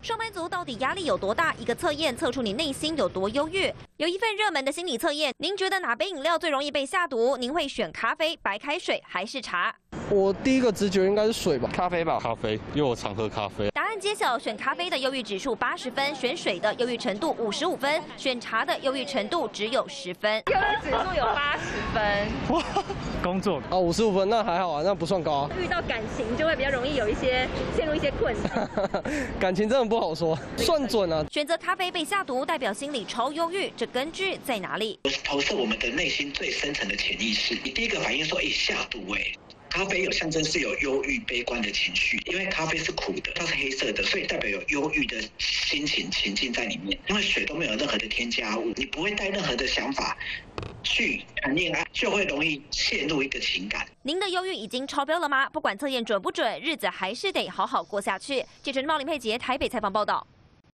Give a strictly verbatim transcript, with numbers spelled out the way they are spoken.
上班族到底压力有多大？一个测验测出你内心有多忧郁。有一份热门的心理测验，您觉得哪杯饮料最容易被下毒？您会选咖啡、白开水还是茶？ 我第一个直觉应该是水吧， 咖啡吧，咖啡，因为我常喝咖啡。 答案揭晓，选咖啡的忧郁指数八十分，选水的忧郁程度五十五分，选茶的忧郁程度只有十分。 忧郁指数有八十分。 哇，工作啊五十五分，那还好啊，那不算高啊。 遇到感情就会比较容易有一些陷入一些困境。 感情真的不好说，算准啊。 选择咖啡被下毒，代表心里超忧郁，这根据在哪里？ 投射我们的内心最深层的潜意识。你第一个反应说，哎，下毒哎。 咖啡有象征是有忧郁、悲观的情绪，因为咖啡是苦的，它是黑色的，所以代表有忧郁的心情情境在里面。因为水都没有任何的添加物，你不会带任何的想法去谈恋爱，就会容易陷入一个情感。 您的忧郁已经超标了吗？不管测验准不准，日子还是得好好过下去。记者林茂林佩杰台北采访报道。